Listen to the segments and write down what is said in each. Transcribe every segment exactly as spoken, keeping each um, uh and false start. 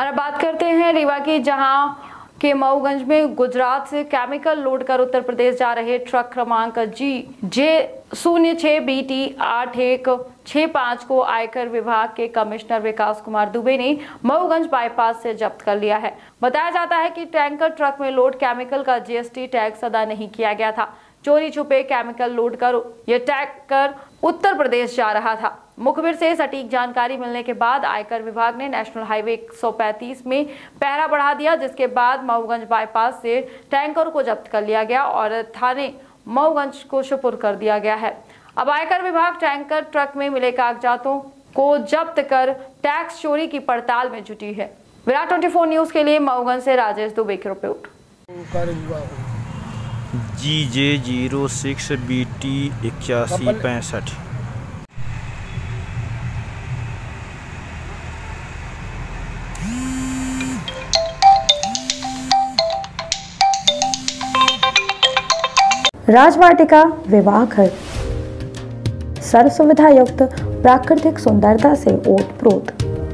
और अब बात करते हैं रीवा की, जहां के मऊगंज में गुजरात से केमिकल लोड कर उत्तर प्रदेश जा रहे ट्रक क्रमांक जी जे शून्य छह बी टी आठ एक छह पाँच को आयकर विभाग के कमिश्नर विकास कुमार दुबे ने मऊगंज बाईपास से जब्त कर लिया है। बताया जाता है कि टैंकर ट्रक में लोड केमिकल का जी एस टी टैक्स अदा नहीं किया गया था। चोरी छुपे केमिकल लोड कर यह टैंकर उत्तर प्रदेश जा रहा था। मुखबिर से सटीक जानकारी मिलने के बाद आयकर विभाग ने नेशनल हाईवे एक सौ पैंतीस में पहरा बढ़ा दिया, जिसके बाद मऊगंज बाईपास से टैंकर को जब्त कर लिया गया और थाने मऊगंज को सुपुर्द कर दिया गया है। अब आयकर विभाग टैंकर ट्रक में मिले कागजातों को जब्त कर टैक्स चोरी की पड़ताल में जुटी है। विराट चौबीस न्यूज के लिए मऊगंज से राजेश दुबे की report. G J zero six B T इक्यासी पैंसठ। राजवाटिका विवाह घर सर्व सुविधा युक्त प्राकृतिक सुंदरता से ओतप्रोत।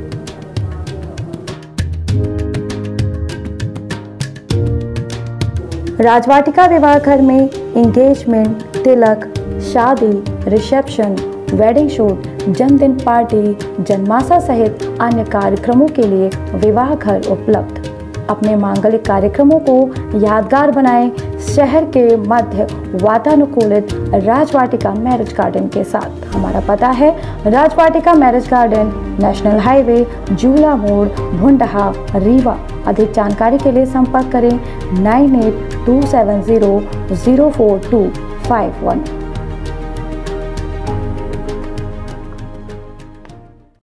राजवाटिका विवाह घर में एंगेजमेंट, तिलक, शादी, रिसेप्शन, वेडिंग शूट, जन्मदिन पार्टी, जन्माशा सहित अन्य कार्यक्रमों के लिए विवाह घर उपलब्ध। अपने मांगलिक कार्यक्रमों को यादगार बनाएं शहर के मध्य वातानुकूलित राजवाटिका मैरिज गार्डन के साथ। हमारा पता है Rajvatika marriage garden, national highway, Jhula Mod, Bhundha, Rewa. अधिक जानकारी के लिए संपर्क करें nine eight two seven zero zero four two five one.